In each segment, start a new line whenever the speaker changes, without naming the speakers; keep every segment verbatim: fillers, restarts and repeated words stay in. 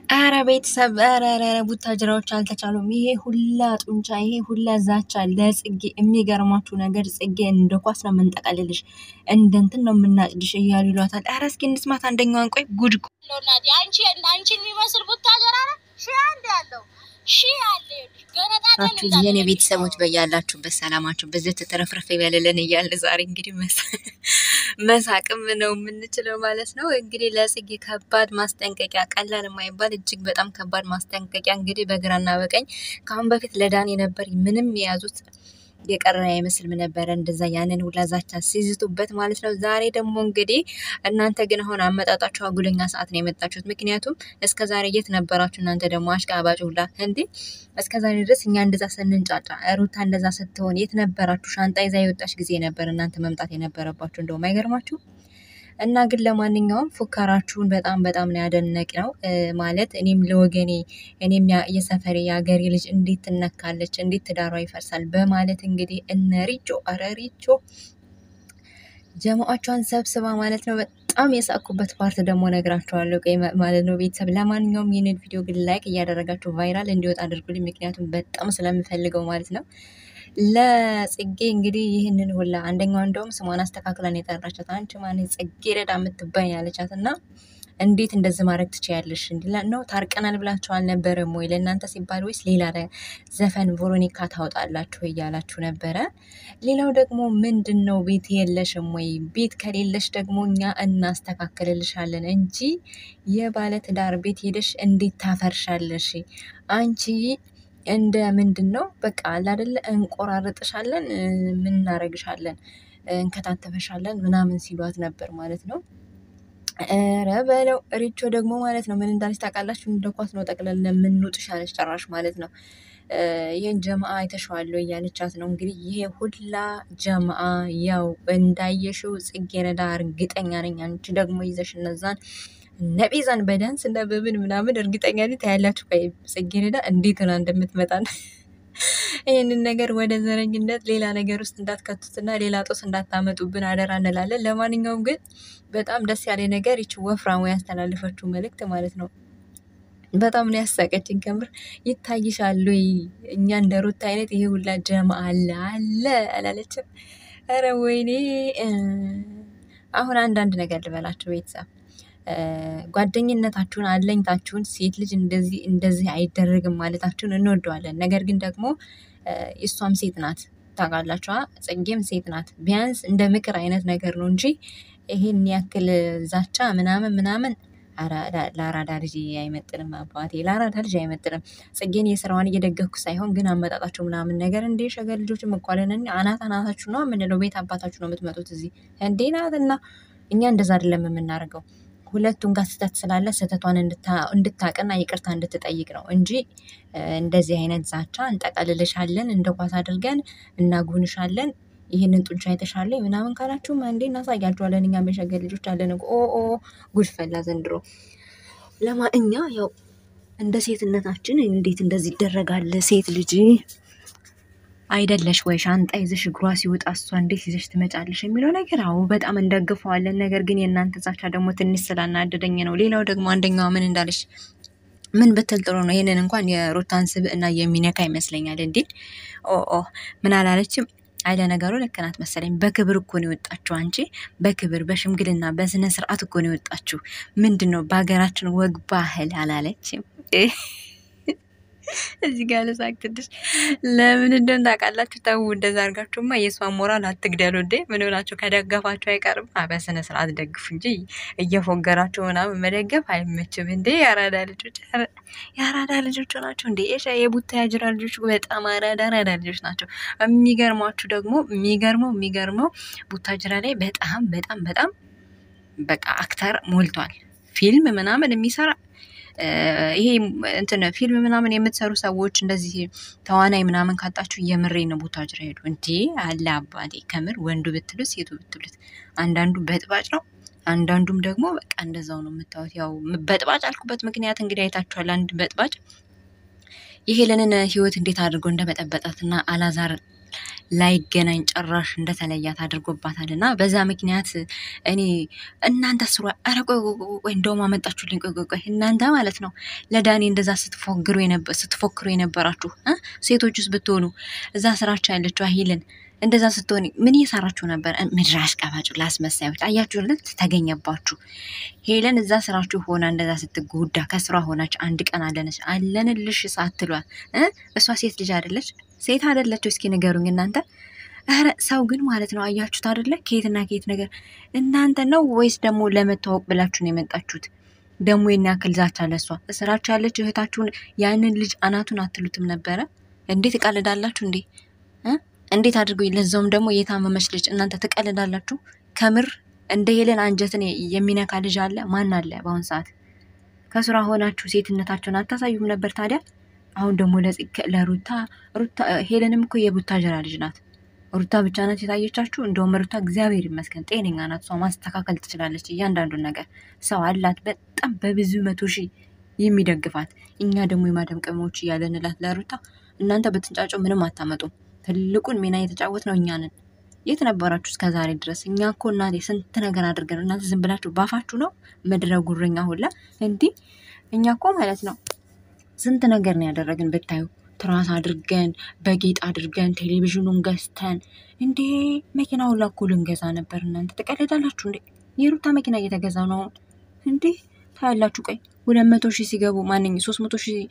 አረ ቤተሰብ አረ አረ ቡታጅራዎች አልተቻሉም። ይሄ ሁላ ጡንቻ ይሄ ሁላ ዛቻ ለጽጌ የሚገርማችሁ ነገር ጽጌ እንደ ኳስ ነው የምንጠቀልልሽ እንደ እንትን ነው የምናጭድሽ እያሉ ይሏታል። አረ እስኪ እንስማት አንደኛዋን። ቆይ ጉድ
ሎናዲ አንቺ አንቺን የሚመስል ቡታጅራ ነው ሺ አንድ ያለው ሺ አለ ገነጣጣ
የኔ ቤተሰቦች በያላችሁበት ሰላማችሁ በዚህ ተተረፍረፈ ይበልልን እያለ ዛሬ እንግዲህ መሳቅም ነው የምንችለው ማለት ነው። እንግዲህ ለጽጌ ከባድ ማስጠንቀቂያ ቀላል የማይባል እጅግ በጣም ከባድ ማስጠንቀቂያ እንግዲህ በግራና በቀኝ ካሁን በፊት ለዳኒ ነበር ምንም የያዙት የቀረ አይመስልም ነበር እንደዛ ያንን ሁላ ዛቻ ሲዝቱበት ማለት ነው። ዛሬ ደግሞ እንግዲህ እናንተ ግን አሁን አመጣጣችሁ አጉለኛ ሰዓት ነው የመጣችሁት። ምክንያቱም እስከ ዛሬ የት ነበራችሁ እናንተ ደግሞ አሽቃባጭ ሁላ እንዴ? እስከ ዛሬ ድረስ እኛ እንደዛ ስንንጫጫ ሩታ እንደዛ ስትሆን የት ነበራችሁ? ሻንጣ ይዛ የወጣች ጊዜ ነበር እናንተ መምጣት የነበረባችሁ። እንደውም አይገርማችሁ? እና ግን ለማንኛውም ፉከራችሁን በጣም በጣም ነው ያደነቅነው። ማለት እኔም ለወገኔ እኔም የሰፈሬ የሀገሬ ልጅ እንዴት ትነካለች እንዴት ትዳሯ ይፈርሳል በማለት እንግዲህ እነ ሪቾ አረ ሪቾ ጀማዓቿን ሰብስባ ማለት ነው። በጣም የሳቁበት ፓርት ደግሞ ነግራችኋለሁ ማለት ነው ቤተሰብ። ለማንኛውም ይህንን ቪዲዮ ግን ላይክ እያደረጋችሁ ቫይራል እንዲወጣ አድርጉልኝ፣ ምክንያቱም በጣም ስለምፈልገው ማለት ነው። ለጽጌ እንግዲህ ይህንን ሁላ አንደኛው እንደውም ስሟን አስተካክለን የጠራቻት አንቺ ማን ጽጌረዳ የምትባይ ያለቻት እና እንዴት እንደዚህ ማድረግ ትችያለሽ እንዲላ ነው ታርቀናል ብላችሁ አልነበረም ወይ ለእናንተ ሲባል ወይስ ሌላ ዘፈን ቬሮኒካ ታውጣላችሁ እያላችሁ ነበረ። ሌላው ደግሞ ምንድነው ቤት የለሽም ወይ? ቤት ከሌለሽ ደግሞ እኛ እናስተካክልልሻለን እንጂ የባለ ትዳር ቤት ሄደሽ እንዴት ታፈርሻለሽ አንቺ እንደ ምንድነው በቃ አለ አይደለ እንቆራርጥሻለን ምን እናረግሻለን እንከታተፈሻለን ምናምን ሲሏት ነበር ማለት ነው። ኧረ በለው ሪቾ ደግሞ ማለት ነው ምን እንዳለች ታውቃላችሁ? እንደ ኳስ ነው ጠቅለል የምንውጥሽ አለች ጨራሽ ማለት ነው። ይሄን ጀማዓ አይተሽዋል እያለቻት ነው እንግዲህ። ይሄ ሁላ ጀማዓ ያው እንዳየሽው ጽጌረዳ እርግጠኛ ነኝ አንቺ ደግሞ ይዘሽ እነዛን ነቢዛን በዳንስ እና በምን ምናምን እርግጠኛ ነኝ ታያላችሁ። ቆይ ጽጌረዳ እንዴት ሆና እንደምትመጣ ይሄንን ነገር ወደ ዘረኝነት ሌላ ነገር ውስጥ እንዳትከቱትና ሌላ ጦስ እንዳታመጡብን አደራ እንላለን። ለማንኛውም ግን በጣም ደስ ያለ ነገር ይች ወፍራሙ ያስተላልፈችው መልእክት ማለት ነው በጣም ነው ያሳቀችኝ። ከምር ይታይሻል ወይ እኛ እንደ ሩት አይነት ይሄ ሁላ ጀማዓ አለ አለ አላለችም? ኧረ ወይኔ። አሁን አንዳንድ ነገር ልበላችሁ ቤተሰብ፣ ጓደኝነታችሁን አለኝታችሁን ሴት ልጅ እንደዚህ እንደዚህ አይደረግም ማለታችሁን እንወደዋለን። ነገር ግን ደግሞ እሷም ሴት ናት ታውቃላችሁ፣ ጽጌም ሴት ናት። ቢያንስ እንደ ምክር አይነት ነገር ነው እንጂ ይሄን ያክል ዛቻ ምናምን ምናምን ለአራዳ ልጅ አይመጥንም። አባቴ ለአራዳ ልጅ አይመጥንም። ጽጌን የስራዋን እየደገፍኩ ሳይሆን ግን አመጣጣቸው ምናምን ነገር እንደ ሸገር ልጆች መቋለነን አናት አናታችሁ ነው የምንለው። ቤት አባታችሁ ነው የምትመጡት እዚህ እንዴ ናትና እኛ እንደዛ አይደለም የምናደርገው። ሁለቱም ጋር ስህተት ስላለ ስህተቷን እንድታቅና ይቅርታ እንድትጠይቅ ነው እንጂ እንደዚህ አይነት ዛቻ እንጠቀልልሻለን እንደ ኳስ አድርገን እናጉንሻለን ይሄንን ጡንቻ የተሻለ ምናምን ካላችሁ አንዴ እናሳያችኋለን። እኛ መሸገር ልጆች አለን እኮ ኦ ኦ ጉድ ፈላ ዘንድሮ። ለማእኛ ያው እንደ ሴትነታችን እንዴት እንደዚህ ይደረጋል? ሴት ልጅ አይደለሽ ወይ ሻንጣ ይዘሽ እግሯ ሲወጣ እሷ እንዴት ይዘሽ ትመጫለሽ የሚለው ነገር አዎ በጣም እንደግፈዋለን። ነገር ግን የእናንተ ዛቻ ደግሞ ትንሽ ስላናደደኝ ነው። ሌላው ደግሞ አንደኛዋ ምን እንዳለሽ ምን ብትል ጥሩ ነው? ይሄንን እንኳን የሩታን ስብዕና የሚነካ ይመስለኛል። እንዴ ኦ ኦ ምን አላለችም? አይለ ነገሩ ልክ ናት መሰለኝ። በክብር እኮ ነው የወጣችሁ አንቺ፣ በክብር በሽምግልና በስነ ስርዓት እኮ ነው የወጣችሁ። ምንድነው በሀገራችን ወግ ባህል አላለችም? እዚህ ጋር ለሳቅ ትንሽ ለምን እንደሆነ ታውቃላችሁ? ተው እንደዛ አድርጋችሁማ የሷን ሞራል አትግደሉ እንዴ። ምን ሆናችሁ? ከደገፋችሁ አይቀርም በስነ ስርዓት ደግፉ እንጂ እየፎገራችሁ ምናምን መደገፍ አይመችም እንዴ። ያራዳ ልጆች ያራዳ ልጆች ናቸው እንዴ። እሺ የቡታ ያጅራ ልጆች በጣም አራዳ አራዳ ልጆች ናቸው። የሚገርማችሁ ደግሞ የሚገርመው የሚገርመው ቡታጅራ ላይ በጣም በጣም በጣም በቃ አክተር ሞልቷል። ፊልም ምናምን የሚሰራ ይሄ እንትን ፊልም ምናምን የምትሰሩ ሰዎች እንደዚህ ተዋናይ ምናምን ካጣችሁ የምሬ ነው ቡታጅራ ሄዱ እንዴ አለ አባቴ። ከምር ወንዱ ብትሉት ሴቱ ብትሉት አንዳንዱ በጥባጭ ነው፣ አንዳንዱም ደግሞ በቃ እንደዛው ነው የምታዩት። ያው በጥባጭ አልኩበት ምክንያት እንግዲህ አይታችኋል። አንድ በጥባጭ የሄለንን ህይወት እንዴት አድርጎ እንደበጠበጣትና አላዛር ላይገናኝ ጭራሽ እንደተለያት አድርጎባታልና በዛ ምክንያት እኔ እናንተ ስሩ አረቆ ወይ እንደውም አመጣችሁልኝ ቆይ ቆይ እናንተ ማለት ነው ለዳኒ እንደዛ ስትፎግሩ የነበ ስትፎክሩ የነበራችሁ ሴቶችስ ብትሆኑ እዛ ስራቻ ያለችው ሄለን እንደዛ ስትሆኒ ምን እየሰራችሁ ነበር? ምድራሽ ቀባጩ ላስመሳዮች አያችሁለት ተገኘባችሁ። ሄለን እዛ ስራችሁ ሆና እንደዛ ስትጎዳ ከስራ ሆናች አንድ ቀን አለነሽ አለንልሽ ሳትሏል እ እሷ ሴት ልጅ አይደለች ሴት አይደለች እስኪ ንገሩኝ እናንተ። አረ ሰው ግን ማለት ነው አያችሁት አይደለ ከየትና ከየት ነገር እናንተ ነው ወይስ ደግሞ ለመታወቅ ብላችሁ ነው የመጣችሁት? ደግሞ የናክል ዛቻ ለሷ ስራቻ ያለች እህታችሁን ያንን ልጅ አናቱን አትሉትም ነበረ? እንዴት ተቀልዳላችሁ እንዴ? እ እንዴት አድርጎ ለዛውም ደግሞ የታመመች ልጅ እናንተ ተቀልዳላችሁ? ከምር እንደ ሄለን አንጀትን የሚነካ ልጅ አለ? ማን አለ በአሁን ሰዓት? ከስራ ሆናችሁ ሴትነታችሁን አታሳዩም ነበር ታዲያ? አሁን ደግሞ ለጽከ ለሩታ ሩታ ሄለንም እኮ የቡታጀራ ልጅ ናት። ሩታ ብቻ ናት የታየቻችሁ? እንደውም ሩታ እግዚአብሔር ይመስገን ጤነኛ ናት። እሷ ማስተካከል ትችላለች እያንዳንዱን ነገር። ሰው አላት በጣም በብዙ መቶ ሺህ የሚደግፋት። እኛ ደግሞ የማደም ቅመሞች እያለንላት ለሩታ እናንተ በትንጫጫው ምንም አታመጡም። ትልቁን ሚና የተጫወት ነው እኛ ነን። የት ነበራችሁ እስከ ዛሬ ድረስ? እኛ እኮ እናቴ ስንት ነገር አድርገን እናንተ ዝም ብላችሁ ባፋችሁ ነው መድረ ጉረኛ ሁላ እንዲህ። እኛ እኮ ማለት ነው ስንት ነገር ነው ያደረግን ብታዩ። ትራስ አድርገን በጌጥ አድርገን ቴሌቪዥኑን ገዝተን እንዴ መኪና ሁላ እኮ ልንገዛ ነበር። እናንተ ተቀልዳላችሁ እንዴ? የሩታ መኪና እየተገዛ ነው እንዴ? ታያላችሁ። ቆይ ሁለት መቶ ሺህ ሲገቡ ማንኝ ሶስት መቶ ሺህ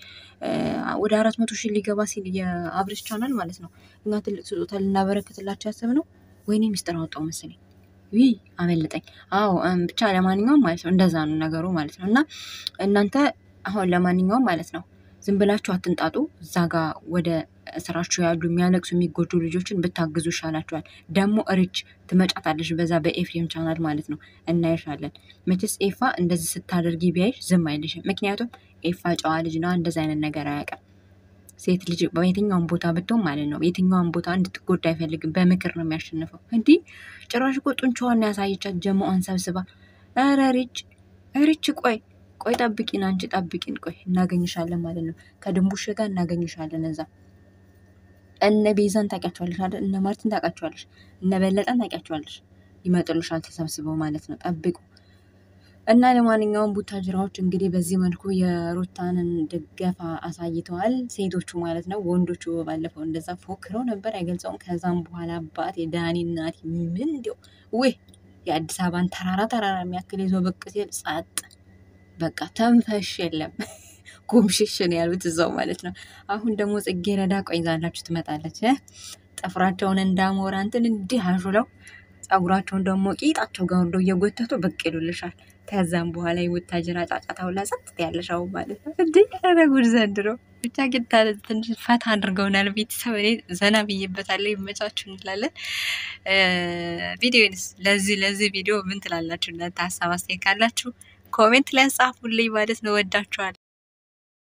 ወደ አራት መቶ ሺህ ሊገባ ሲል የአብሬጅ ቻናል ማለት ነው እኛ ትልቅ ስጦታ ልናበረክትላችሁ ያሰብነው። ወይኔ ሚስጥር አወጣው መሰለኝ ዊ አመለጠኝ። አዎ ብቻ ለማንኛውም ማለት ነው እንደዛ ነው ነገሩ ማለት ነው። እና እናንተ አሁን ለማንኛውም ማለት ነው ዝም ብላችሁ አትንጣጡ። እዛ ጋር ወደ ስራችሁ ያሉ የሚያለቅሱ የሚጎዱ ልጆችን ብታግዙ ይሻላችኋል። ደግሞ እርች ትመጫታለሽ በዛ በኤፍሬም ቻናል ማለት ነው እናይሻለን። መቼስ ኤፋ እንደዚህ ስታደርጊ ቢያይሽ ዝም አይልሽም። ምክንያቱም ኤፋ ጨዋ ልጅ ነው፣ እንደዛ አይነት ነገር አያውቅም። ሴት ልጅ በየትኛውም ቦታ ብትሆን ማለት ነው የትኛውም ቦታ እንድትጎዳ አይፈልግም። በምክር ነው የሚያሸንፈው። እንዲህ ጭራሽ እኮ ጡንቻዋን ያሳየቻት ጀማዋን ሰብስባ። ኧረ ሪች ሪች ቆይ ቆይ ጠብቂን፣ አንቺ ጠብቂን፣ ቆይ እናገኝሻለን ማለት ነው። ከድንቡሽ ጋር እናገኝሻለን እዛ። እነ ቤዛን ታውቂያቸዋለሽ አይደል? እነ ማርቲን ታውቂያቸዋለሽ፣ እነ በለጠን ታውቂያቸዋለሽ። ይመጥሉሻል ተሰብስበው ማለት ነው። ጠብቁ። እና ለማንኛውም ቡታጅራዎች እንግዲህ በዚህ መልኩ የሩታንን ድገፋ አሳይተዋል፣ ሴቶቹ ማለት ነው። ወንዶቹ ባለፈው እንደዛ ፎክረው ነበር አይገልጸውም። ከዛም በኋላ አባት የዳኒ እናት ምን እንዲው ወይ የአዲስ አበባን ተራራ ተራራ የሚያክል ይዞ ብቅ ሲል ጸጥ በቃ ተንፈሽ የለም። ጉምሽሽን ያሉት እዛው ማለት ነው። አሁን ደግሞ ጽጌረዳ ቆይ ዛላችሁ ትመጣለች። ጥፍራቸውን እንዳሞራ እንትን እንዲህ አሹለው ጸጉራቸውን ደግሞ ቂጣቸው ጋር ወርደው እየጎተቱ ብቅ ይሉልሻል። ከዛም በኋላ የቡታጅራ ጫጫታው ላጸጥ ያለሻው ማለት ነው። እንዴ ያረጉድ ዘንድሮ ብቻ ግን ትንሽ ፈታ አድርገውናል። ቤተሰብ እኔ ዘና ብዬበታለሁ። ይመቻችሁ እንላለን። ቪዲዮንስ ለዚህ ለዚህ ቪዲዮ ምን ትላላችሁ እናንተ? ሀሳብ አስተያየት ካላችሁ ኮሜንት ላይ ጻፉልኝ ማለት ነው። ወዳችኋል።